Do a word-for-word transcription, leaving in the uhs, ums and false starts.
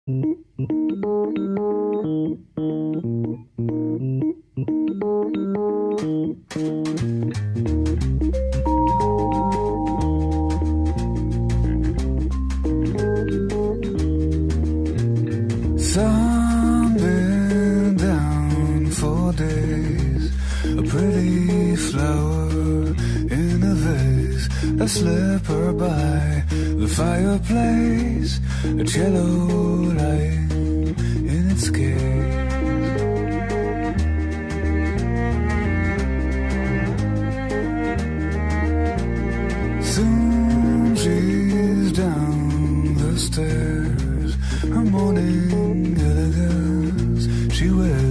Sun been down for days, a pretty flower in a vase. I slip her by the fireplace, a cello lying in its case. Soon she's down the stairs, her morning elegance she wears.